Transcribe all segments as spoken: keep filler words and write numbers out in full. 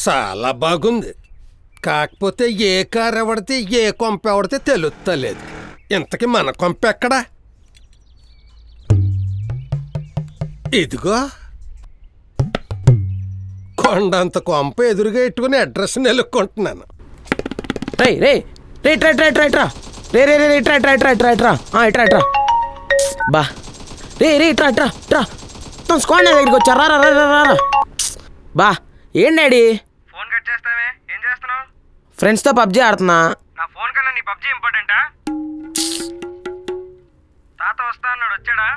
చాలా బాగుంది. కాకపోతే ఏ కారు ఎవడితే ఏ కొంప ఎవడితే తెలుస్తలేదు. ఇంతకీ మన కొంప ఎక్కడా? ఇదిగో కొండంత కొంప ఎదురుగా ఎట్టుకుని అడ్రస్ నెలుక్కుంటున్నాను. రే రే రే ట్రై ట్రై ట్రై ట్రా రే రే రే ట్రై ట్రై ట్రై ట్రై ట్రా ఇట్రా ఇట్రా బా రే రే ట్రా ట్రా ట్రా మొత్తం స్క్వాడ్ దగ్గరికి వచ్చారా? రా రా రా రా బా ఏం డాడీ ఫోన్ కట్ చేస్తావే? ఏం చేస్తున్నావు? ఫ్రెండ్స్తో పబ్జీ ఆడుతున్నా. నా ఫోన్ కన్నా నీ పబ్జీ ఇంపార్టెంటా? తాత వస్తా అన్నాడు, వచ్చాడా?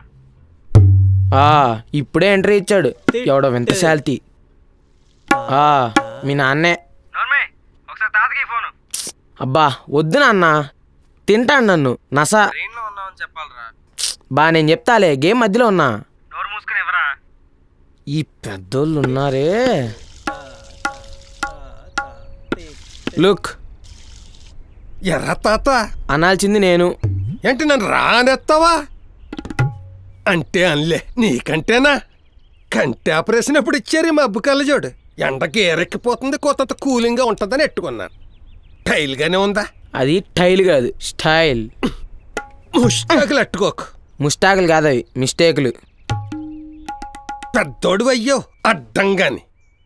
ఇప్పుడే ఎంట్రీ ఇచ్చాడు ఎవడో వింత శాల్తీ. మీ నాన్నే. ఒకసారి తాతకి ఫోను. అబ్బా వద్దు నాన్న, తింటాను నన్ను నసా. చెప్పాలరా బా నేను చెప్తాలే, గేమ్ మధ్యలో ఉన్నా. నోరు మూసుకుని ఎవరా ఈ పెద్దోళ్ళు ఉన్నారే. లుక్ ఎర్ర తాత అనాల్సింది నేను. ఏంటి నన్ను రానెత్తావా అంటే అనలే. నీకంటేనా? కంటి ఆపరేషన్ ఎప్పుడు ఇచ్చారు మా అబ్బు కళ్ళజోడు. ఎండకి ఏరెక్కిపోతుంది, కొంత కూలింగ్గా ఉంటుందని ఎట్టుకున్నాను. టైల్గానే ఉందా? అది టైల్ కాదు, స్టైల్. ముష్టాకులు అట్టుకోకు. ముస్టాకులు కాదు అవి, మిస్టేకులు. పెద్దోడు అయ్యో అడ్డంగాని.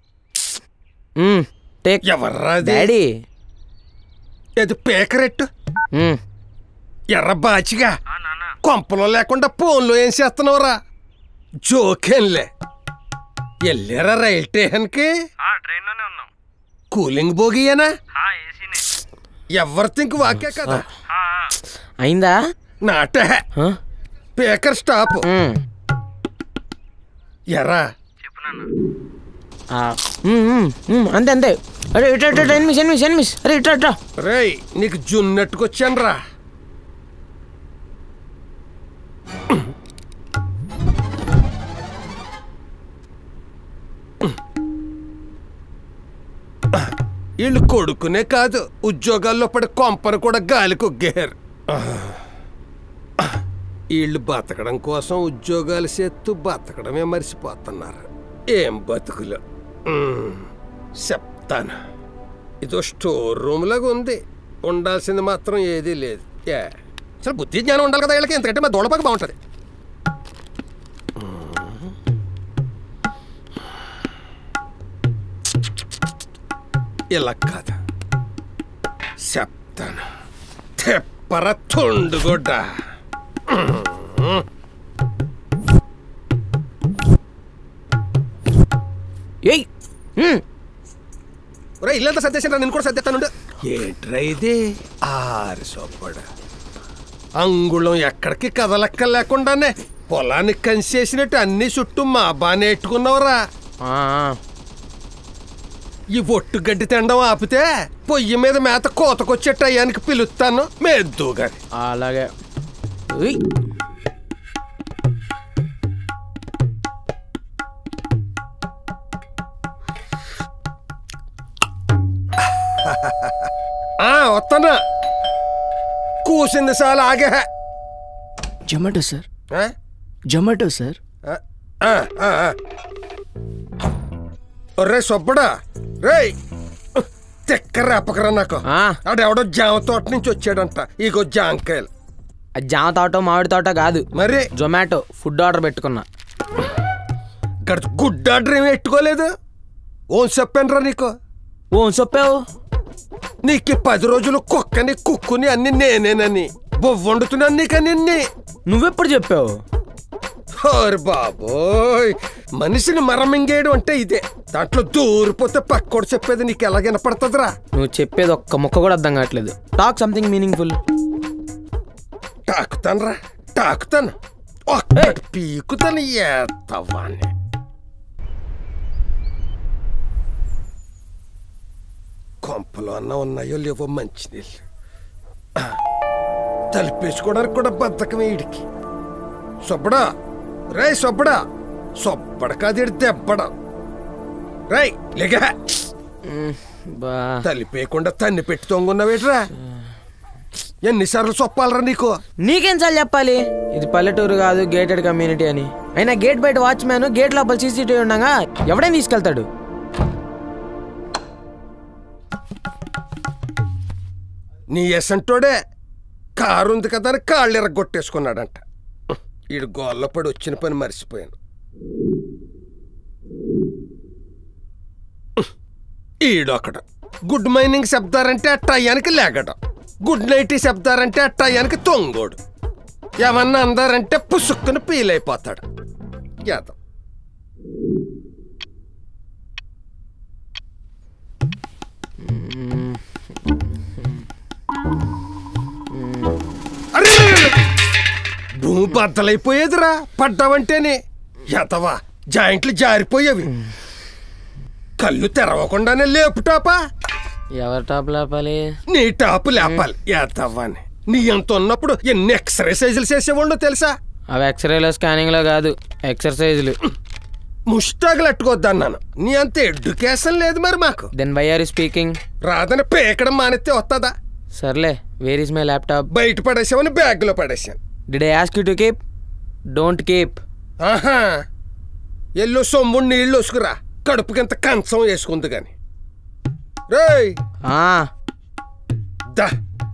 ఎవర్రా డాడీ? ఏది పేకరెట్టు ఎర్ర బాచిగా కొంపలో లేకుండా ఫోన్లో ఏం చేస్తున్నావురా? జోకేంలే. వెళ్ళారా రైల్ స్టేషన్కి? కూలింగ్ బోగియేనా? ఎవరు తింక్ వాకే కదా. అయిందా? నాటే పేకర్ స్టాప్. ఎరా అంతే అంతే. అరే ఇట్లా ఇట్లా ఎనిమిస్ ఎనిమిస్ ఎనిమిస్ అరే ఇట్లా ఇట్లా. రేయ్ నీకు జున్నట్టుకొచ్చాను రా. వీళ్ళు కొడుకునే కాదు, ఉద్యోగాల్లో పడి కొంపను కూడా గాలి కొగ్గేరు. వీళ్ళు బతకడం కోసం ఉద్యోగాలు చేస్తూ బతకడమే మర్చిపోతున్నారు. ఏం బతుకులు చెప్తాను. ఇదో స్టోర్ రూమ్ లాగా ఉంది. ఉండాల్సింది మాత్రం ఏదీ లేదు. ఏ అసలు బుద్ధి జ్ఞానం ఉండాలి కదా వీళ్ళకి. ఎందుకంటే మా దూడపాక బాగుంటుంది. ఇలా కాదు చెప్తాను. తెప్పర తుండుగొడ్డ. ఏయ్ ఇల్లంతా సర్దేశాను, నేను కూడా సర్దేస్తాను. ఏంట్రా ఇది? ఆరు సొప్పడ అంగుళం ఎక్కడికి కదలక్క లేకుండానే పొలానికి కంచేసినట్టు అన్ని చుట్టూ మా బానే ఎట్టుకున్నావురా. ఈ ఒట్టు గడ్డి తినడం ఆపితే పొయ్యి మీద మేత కోతకొచ్చే టయానికి పిలుస్తాను మెద్దు గారి. అలాగే వస్తానా? కూసింది చాలా ఆగే. Zomato sir, Zomato sir. రే సొబ్బడా, రే తెక్కరేపకరా నాకు. ఆడెవడో జామ తోట నుంచి వచ్చాడంట. ఇగో జాంకాయలు. జామ తోట మామిడి తోట కాదు మరి, జొమాటో ఫుడ్ ఆర్డర్ పెట్టుకున్నా. గుడ్ ఆర్డర్ ఏమి పెట్టుకోలేదు. ఓన్ చెప్పాను రా నీకు. ఓన్ చెప్పావు? నీకు పది రోజులు కుక్కని కుక్కుని అన్ని నేనేనని బొవ్వండుతున్నాను నీకని. నువ్వెప్పుడు చెప్పావు? ఓరి బాబోయ్, మనిషిని మరమింగేయడం అంటే ఇదే. దాంట్లో దూరిపోతే పక్కోడు చెప్పేది నీకు ఎలా వినపడుతుందిరా? నువ్వు చెప్పేది ఒక్క ముక్క కూడా అర్థం కావట్లేదు. Talk something meaningful. టాకుతాను రా, టాకుతాను. ఒక్కటి పీకుతాను. ఏత్తవాన్ని కొంపలో అన్న ఉన్నాయో లేవో మంచినీళ్ళు. తలుపేసుకోవడానికి కూడా బద్ధకమే వీడికి. సొబ్బడా, రే సొబ్బడా, సొబ్బడ కాదు దెబ్బడా. రై లేక తలిపేయకుండా తన్ని పెట్టి తొంగున్నావేట్రా? ఎన్నిసార్లు చొప్పాలరా నీకు? నీకేం సార్లు చెప్పాలి? ఇది పల్లెటూరు కాదు, గేటెడ్ కమ్యూనిటీ అని. అయినా గేట్ బయట వాచ్మ్యాన్, గేట్ లోపల సీసీటీవీ ఉండగా ఎవడైనా తీసుకెళ్తాడు. నీ ఎసంటోడే కారు ఉంది కదా అని కాళ్ళు ఎరగొట్టేసుకున్నాడంట. ఈడు గోళ్ళ పడి వచ్చిన పని మర్చిపోయాను. ఈడొకడు గుడ్ మార్నింగ్ చెప్తారంటే ఆ టయానికి లేగడం, గుడ్ నైట్ చెప్తారంటే ఆ టయానికి తొంగోడు, ఏమన్నా అందారంటే పుసుక్కుని పీలైపోతాడు. యాదవ్ అరే భూమి బద్దలైపోయేదిరా పడ్డావంటేనే. యాదవా జాయింట్లు జారిపోయేవి. కళ్ళు తెరవకుండానే లేపు టాపా. ఎవరి టాప్ లేపాలి? నీ టాపు లేపాలి. యాదవ్వాని నీ ఎంత ఉన్నప్పుడు ఎన్ని ఎక్సర్సైజులు చేసేవాళ్ళు తెలుసా? అవి ఎక్స్రేలో స్కానింగ్ లో కాదు, ఎక్సర్సైజులు. ముష్టాగులు అట్టుకోద్దన్నాను. నీ అంత ఎడ్యుకేషన్ లేదు మరి మాకు. Then why are you speaking? రాదని పేకడం మానేస్తే వస్తుందా? సర్లే, వేర్ ఇస్ మై ల్యాప్టాప్? బయట పడేసావని బ్యాగ్ లో పడేసాను. Did I ask you to keep? Don't keep. ఆహా, ఎల్లో సొమ్ముడు నీళ్ళు వసుకురా, కడుపుకింత కంచం వేసుకుంది గాని. రేయ్ దా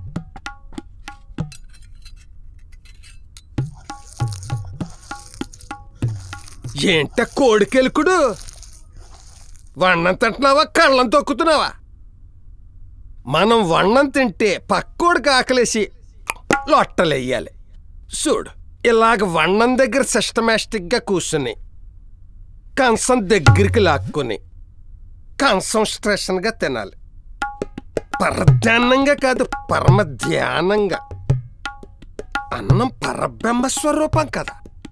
ఏంట కోడికెలుకుడు? వన్నం తింటున్నావా కళ్ళం తొక్కుతున్నావా? మనం వన్నం తింటే పక్కోడికి ఆకలేసి లొట్టలేయాలి. చూడు, ఇలాగ వన్నం దగ్గర సిస్టమేటిక్గా కూర్చుని కంచం దగ్గరికి లాక్కుని కంచం స్ట్రెషన్గా తినాలి. పరధ్యానంగా కాదు, పరమ ధ్యానంగా. అన్నం పరబ్రహ్మ స్వరూపం కదా.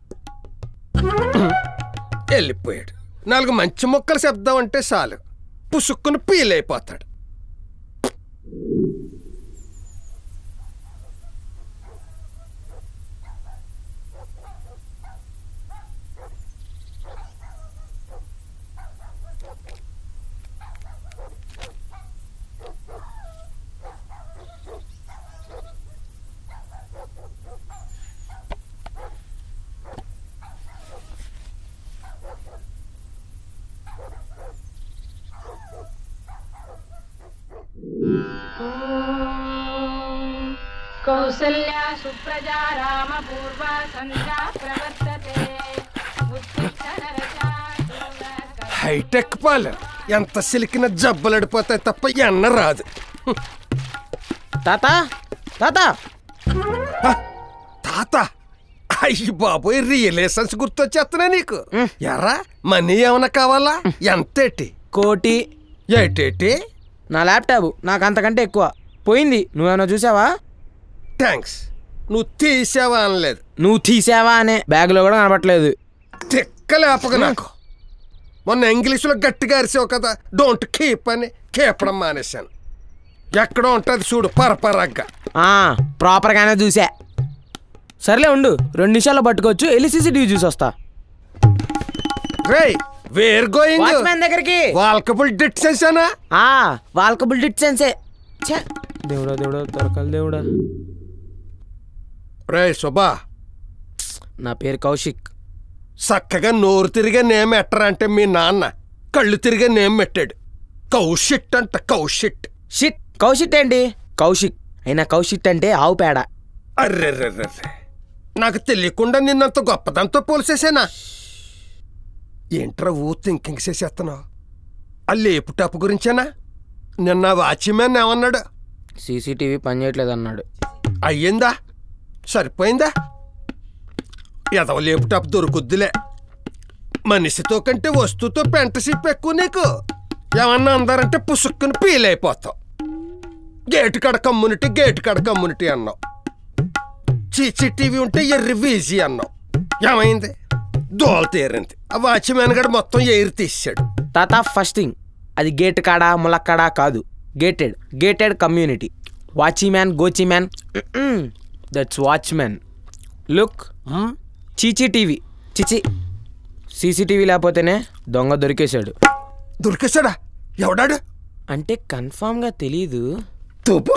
వెళ్ళిపోయాడు. నాలుగు మంచి మొక్కలు శబ్దం అంటే చాలు పుసుక్కుని పీలైపోతాడు. కౌసల్యా సుప్రజా రామ పూర్వ సంధ్యా ప్రవర్తతే. హైటెక్ పాలర్ ఎంత సిలికిన జబ్బలడిపోతాయి తప్ప ఎన్న రాదు. తాత తాత తాత అయ్యి బాబోయ్, రియలేషన్స్ గుర్తొచ్చేస్తున్నా నీకు. ఎరా మనీ ఏమన్నా కావాలా? ఎంతేటి? కోటి. ఏటేటి? నా ల్యాప్టాప్ నాకు అంతకంటే ఎక్కువ పోయింది. నువ్వేమన్నా చూసావా? థ్యాంక్స్. నువ్వు తీసావా అనలేదు, నువ్వు తీసావా అనే. బ్యాగ్లో కూడా కనబట్టలేదు. తిక్కలేపక నాకు. మొన్న ఇంగ్లీష్లో గట్టిగా అరిసావు కదా, డోంట్ కీప్ అని కేపడం మానేశాను. ఎక్కడో ఉంటుంది చూడు పరపరగ్గా. ప్రాపర్గానే చూసా. సర్లే ఉండు, రెండు నిమిషాల్లో పట్టుకోవచ్చు. వెళ్ళి సీసీటీవీ చూసి వస్తా. రేయ్ వేర్ గోయింగ్? వాచ్మెన్ దగ్గరికి. వాల్కబుల్ డిస్టెన్సేనా? వాల్కబుల్ డిస్టెన్సే. దేవుడా దేవుడా దొరకాలి దేవుడా. రే శుభా, నా పేరు కౌశిక్. చక్కగా నోరు తిరిగే నేమ్ ఎట్టరా అంటే మీ నాన్న కళ్ళు తిరిగే నేమ్ పెట్టాడు. కౌశిట్ అంట. కౌశిట్. షిట్. కౌశిట్ ఏంటి? కౌశిక్ అయినా కౌశిట్ అంటే ఆవు పేడ. అర్రెర్రెర్రె, నాకు తెలియకుండా నిన్నంత గొప్పదంతో పోల్చేసానా? ఏంట్రా ఊ థింకింగ్ చేసేస్తున్నావు? ఆ లేపు టప్పు గురించేనా? నిన్న వాచ్మెన్ ఏమన్నాడు? సీసీటీవీ పనిచేయట్లేదు అన్నాడు. అయ్యిందా? సరిపోయిందా? ఎదవ లేపు టప్పు దొరుకుద్దిలే. మనిషితో కంటే వస్తువుతో పెంట సిప్పు ఎక్కువ నీకు. ఏమన్నా అందారంటే పుసుక్కుని పీలైపోతావు. గేటు కాడ కమ్యూనిటీ, గేటు కాడ కమ్యూనిటీ అన్నావు. సీసీటీవీ ఉంటే ఎర్రి వీజీ అన్నావు. ఏమైంది? దోల తీరింది. ఆ వాచ్మెన్ గడు మొత్తం ఎయిర్ తీసాడు. తాత ఫస్ట్ థింగ్, అది గేట్ కాడా ములక్కాడా కాదు, గేటెడ్. Gated community. వాచీమ్యాన్ గోచీమ్యాన్ దట్స్ వాచ్మెన్. లుక్, చీచీటీవీ చిచి. సీసీటీవీ లేకపోతేనే దొంగ దొరికేశాడు. దొరికేశాడా? ఎవడాడు అంటే కన్ఫామ్గా తెలీదు. తూపు.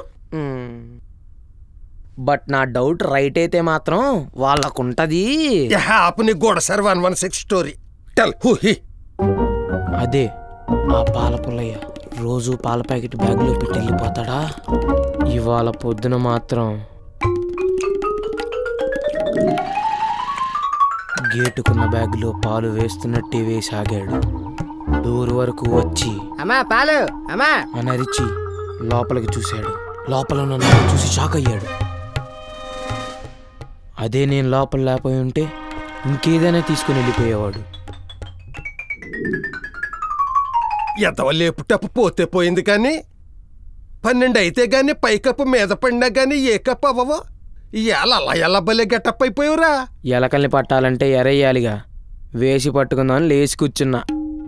బట్ నా డౌట్ రైట్ అయితే మాత్రం వాళ్ళకుంటది. ఆపుని గోడ sir one one six story tell who he. అదే ఆ పాల పుల్లయ్య రోజు పాల ప్యాకెట్ బ్యాగ్లో పెట్టి వెళ్ళిపోతాడా? ఇవాళ పొద్దున మాత్రం గేటుకున్న బ్యాగ్లో పాలు వేస్తున్నట్టే వేసి ఆగాడు. డోర్ వరకు వచ్చి అమ్మా పాలు అమ్మా అని అరిచి లోపలికి చూశాడు. లోపల నన్ను చూసి షాక్ అయ్యాడు. అదే నేను లోపల లేకపోయి ఉంటే ఇంకేదైనా తీసుకుని వెళ్ళిపోయేవాడు. ఎదవ లేపుటప్పు పోతే పోయింది కానీ పన్నెండు అయితే గాని పైకప్పు మీద పడినా గాని ఏ కప్పు అవ్వవు. ఇవాళ అలా ఎలా భలే గెటప్ అయిపోయావురా. ఎలకల్ని పట్టాలంటే ఎరయ్యాలిగా. వేసి పట్టుకుందామని లేచి కూర్చున్నా.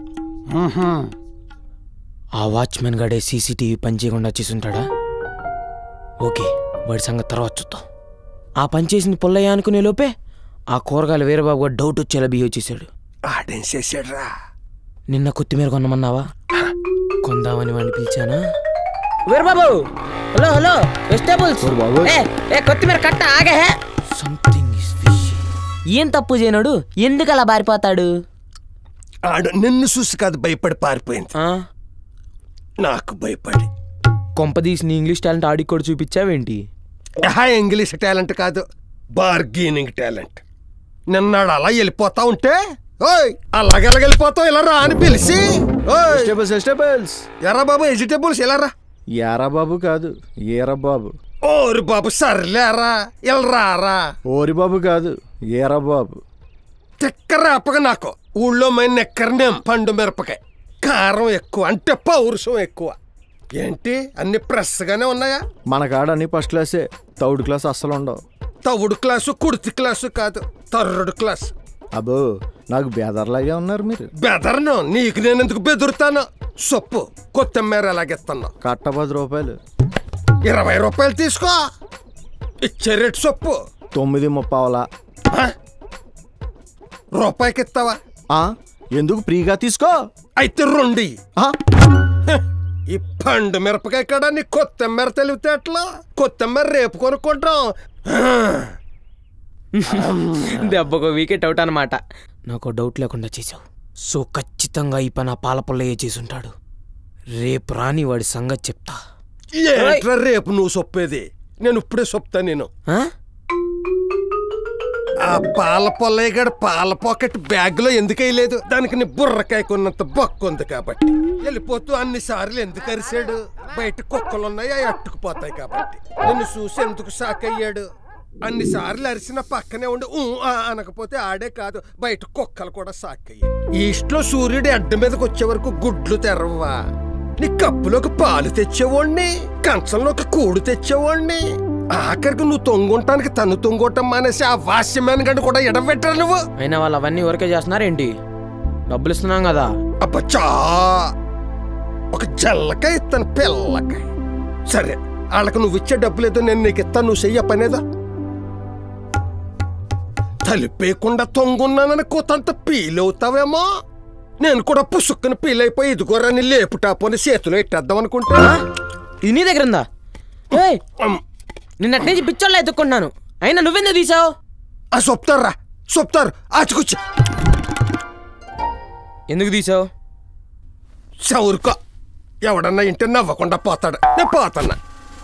ఆ వాచ్మెన్ గడే సీసీటీవీ పనిచేయకుండా చేసుంటాడా? ఓకే, వాడి సంగతి తర్వాత చూద్దాం. ఆ పని చేసింది పొల్లయ్య అనుకునే లోపే ఆ కూరగాయలు వీరబాబు గారు డౌట్ వచ్చేలా బిహేవ్ చేశాడు. ఆడేం చేశాడురా? నిన్న కొత్తిమీర కొనమన్నావా? కొందామని వాడిని పిలిచానా? Veerababu, hello hello, vegetables. ఏ ఏ కొత్తిమీర కట్ట ఆగే. Something is fishy. ఏం తప్పు చేయనాడు, ఎందుకు అలా పారిపోతాడు? ఆడు నిన్ను చూసి కాదు భయపడి పారిపోయింది, నాకు భయపడి. కొంపదీసి నీ ఇంగ్లీష్ టాలెంట్ ఆడికి కూడా చూపించావేంటి? ఇంగ్లీష్ టాలెంట్ కాదు, బార్గెనింగ్ టాలెంట్. నిన్నాడు అలా వెళ్ళిపోతా ఉంటే ఓయ్ అలాగెలా వెళ్ళిపోతావు ఇలా రా అని పిలిచి వెజిటేబుల్స్ ఎరా బాబు వెజిటేబుల్స్ ఇలా రా. యారా బాబు కాదు, ఏరా బాబు. ఓరి బాబు సర్లేరా ఇలా రారా. ఓరి బాబు కాదు, ఏరా బాబు. తిక్కరేపగా నాకు ఊళ్ళో మైన నెక్కరనేం పండు మిరపకాయ కారం ఎక్కువ అంటే పౌరుషం ఎక్కువ. ఏంటి అన్ని ఫ్రెష్గానే ఉన్నాయా? మన కాడ అన్ని ఫస్ట్ క్లాసే, థర్డ్ క్లాస్ అస్సలు ఉండవు. తవుడు క్లాసు కుర్తి క్లాసు కాదు, థర్డ్ క్లాస్. అబ్బో నాకు బెదర్లాగే ఉన్నారు మీరు. బెదర్ను నీకు నేను ఎందుకు బెదురుతాను? సొప్పు కొత్తిమీర ఎలాగెత్తాను? కట్ట పది రూపాయలు. ఇరవై రూపాయలు తీసుకో, ఇచ్చే రేటు సొప్పు. తొమ్మిది ముప్పావలా. రూపాయికి ఇస్తావా? ఎందుకు ఫ్రీగా తీసుకో. అయితే రెండు. ఈ పండు మిరపకాయ కాడ నీ కొత్తిమీర తెలివితేటలో కొత్తిమీర రేపు కొనుక్కుంటాం. దెబ్బకు వీకెట్ అవుట్ అనమాట. నాకు డౌట్ లేకుండా చేసావు. సో ఖచ్చితంగా ఈ పని పాల పొల్లయ్యే చేసుంటాడు. రేపు రాని వాడి సంగతి చెప్తా. ఏంట్రా రేపు నువ్వు సొప్పేది? నేను ఇప్పుడే సొప్తా. నేను ఆ పాల పొల్లయ్య గడ పాల పాకెట్ బ్యాగ్ లో ఎందుకు వేయలేదు? దానికి నీ బుర్రకాయ కొన్నంత బొక్క ఉంది కాబట్టి. వెళ్ళిపోతూ అన్ని సార్లు ఎందుకు అరిసాడు? బయట కుక్కలు ఉన్నాయి, అవి అట్టుకుపోతాయి కాబట్టి. నిన్ను చూసి ఎందుకు షాక్ అయ్యాడు? అన్ని సార్లు అరిసిన పక్కనే ఉండి అనకపోతే ఆడే కాదు, బయట కుక్కలు కూడా షాక్ అయ్యాయి. ఈస్ట్ లో సూర్యుడు అడ్డ మీదకి వచ్చే వరకు గుడ్లు తెరవ్వా. నీ కప్పులోకి పాలు తెచ్చేవాడిని, కంచంలోకి కూడు తెచ్చేవాడిని. ఆఖరికి నువ్వు తొంగుంటానికి తను తొంగొట్టం మానేసి ఆ వాస్యమైన గంట కూడా ఎడబెట్టారు నువ్వు. అయినా వాళ్ళు అవన్నీ ఊరికే చేస్తున్నారేంటి? డబ్బులు ఇస్తున్నాం కదా. అబ్బచ్చా, ఒక జల్లకాయ ఇస్తాను పిల్లకాయ. సరే వాళ్ళకి నువ్వు ఇచ్చే డబ్బులు ఏదో నేను నీకు ఇస్తాను, నువ్వు చెయ్య పనేదా? తలిపేయకుండా తొంగున్నానని కొత్తంత పీలవుతావేమో. నేను కూడా పుసుక్కుని పీలైపోయి ఇదిగోరని లేపుటాపోని చేతిలో ఇట్టేద్దాం అనుకుంటా. ఇది నీ దగ్గర ఉందా? నిన్నటి నుంచి పిచ్చోళ్ళ ఎత్తుకుంటున్నాను, అయినా నువ్వెందుకు తీసావు? ఆ సొప్తారా సొప్తారు ఆచుకొచ్చి. ఎందుకు తీసావు? చౌరుకో, ఎవడన్నా ఇంటి నవ్వకుండా పోతాడు. నేను పోతాన్నా.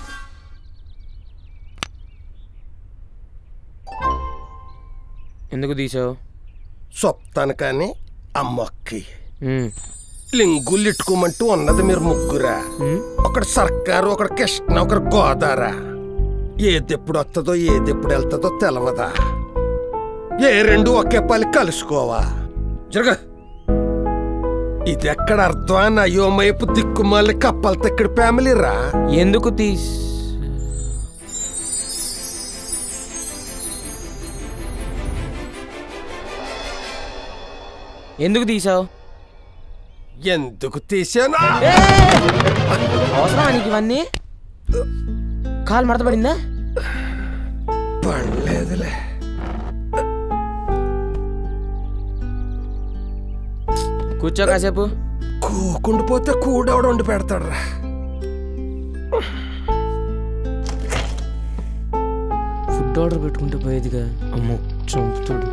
ఎందుకు తీసావు? సొప్తాను కానీ ఆ మొక్కి లింగులు ఇట్టుకోమంటూ ఉన్నది మీరు ముగ్గురా. ఒకటి సర్కారు, ఒకటి కృష్ణ, ఒకటి గోదారా. ఏదెప్పుడు వస్తుందో ఏదెప్పుడు వెళ్తుందో తెలవదా? ఏ రెండు ఒకే పని కలుసుకోవా? జరగ. ఇది ఎక్కడ అర్థం? అయోమయపు దిక్కుమాలి కప్పల తెక్కడి ఫ్యామిలీ రా. ఎందుకు తీస్ ఎందుకు తీసావు? ఎందుకు తీసాను? అవసరమా నీకు ఇవన్నీ? కాలు మడత పడిందా? పడలేదులే. కూర్చో కాసేపు. కూకుండిపోతే కూడెవడ వండి పెడతాడు రా. ఫుడ్ ఆర్డర్ పెట్టుకుంటే పోయేదిగా. అమ్మో చంపుతాడు.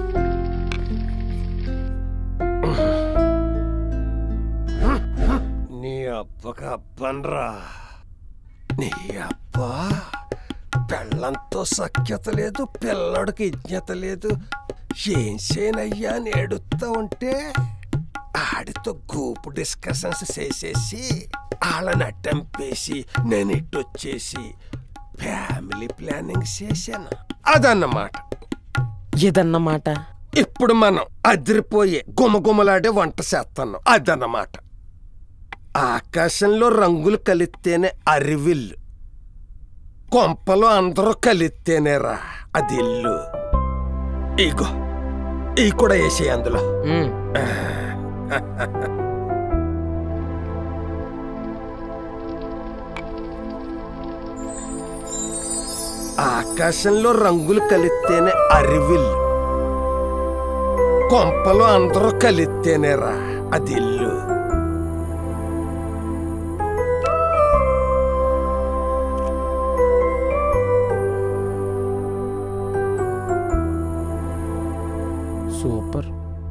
నీ అబ్బ ఒక అబ్బన్రా నీ అబ్బా పెళ్ళంతో సఖ్యత లేదు, పిల్లడికి ఇజ్ఞత లేదు. ఏం చేయనయ్యా అని ఏడుస్తా ఉంటే ఆడితో గ్రూప్ డిస్కషన్స్ చేసేసి వాళ్ళని అట్టంపేసి నేను ఇట్టొచ్చేసి ఫ్యామిలీ ప్లానింగ్ చేశాను. అదన్నమాట. ఏదన్నమాట? ఇప్పుడు మనం అదిరిపోయే గుమగుమలాడే వంట చేస్తున్నాం. అదన్నమాట. ఆకాశంలో రంగులు కలిస్తేనే అరివిల్లు, కొంపలో అందరూ కలిస్తేనేరా అది ఇల్లు. ఇగో ఈ కూడా వేసే అందులో. ఆకాశంలో రంగులు కలిస్తేనే అరివిల్లు, కొంపలో అందరూ కలిస్తేనేరా అది ఇల్లు. సూపర్.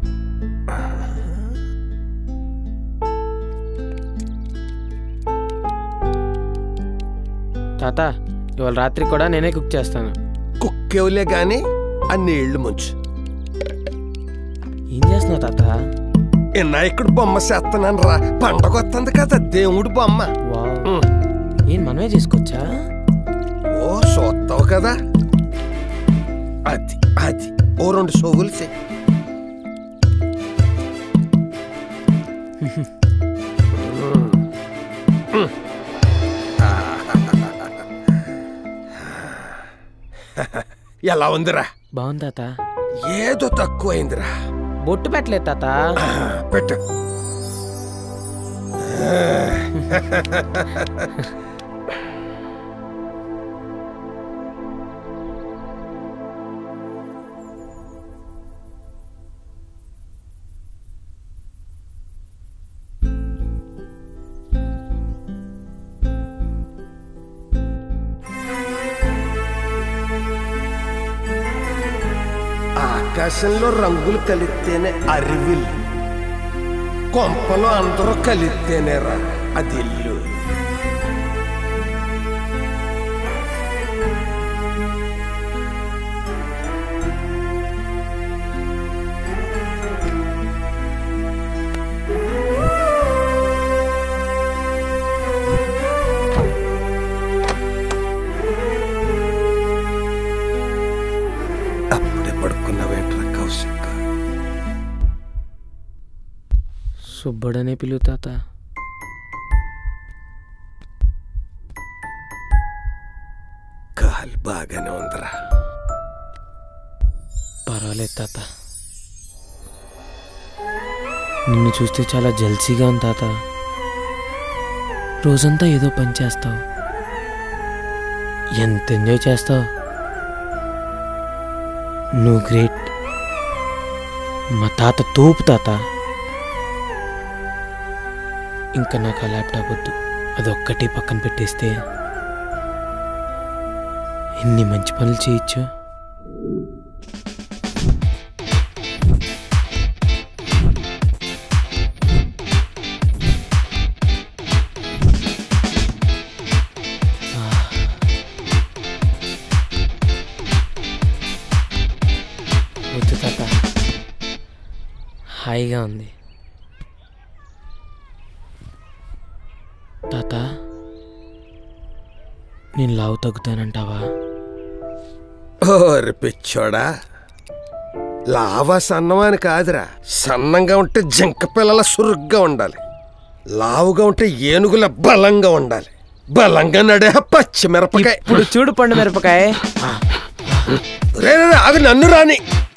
తాత ఇవాళ రాత్రి కూడా నేనే కుక్ చేస్తాను. కుక్కేవులే గాని ఆ నీళ్లు ముంచు. ఏం చేస్తున్నావు తాత? వినాయకుడు బొమ్మ చేస్తున్నాను రా, పండగ వస్తుంది కదా, దేవుడు బొమ్మ. వావ్, ఏం మనమే చేసుకోవచ్చా? ఓ చూస్తావు కదా. అది అది ఓ రెండు సోగులు చెయ్యి. ఎలా ఉందిరా? బాగుంది తాత. ఏదో తక్కువైందిరా. బొట్టు పెట్టలేదు తాత. పెట్టు. ఆకాశంలో రంగులు కలిస్తేనే అరివిల్లు, కొంపలో అందరూ కలిస్తేనేరా అది ఇల్లు. సుబ్బడనే పిలు తాత. గాలి బాగానే ఉందిరా. పర్వాలేదు తాత. నిన్ను చూస్తే చాలా జల్సీగా ఉంది తాత. రోజంతా ఏదో పని చేస్తావు, ఎంత ఎంజాయ్ చేస్తావు. నువ్వు గ్రేట్. మా తాత తోపు తాత. ఇంకా నాకు ఆ ల్యాప్టాప్ వద్దు, అదొక్కటి పక్కన పెట్టేస్తే ఎన్ని మంచి పనులు చేయొచ్చు. వద్దు తాత, హాయిగా ఉంది. తాత, నేను లావు తగ్గుతానంటావా? ఓరి పిచ్చోడా, లావా సన్నమా అని కాదురా. సన్నంగా ఉంటే జింక పిల్లల సురుగ్గా ఉండాలి, లావుగా ఉంటే ఏనుగుల బలంగా ఉండాలి. బలంగా నడే పచ్చిమిరపకాయ. ఇప్పుడు చూడు పండు మిరపకాయ. రే ఆగు, నన్ను రాని.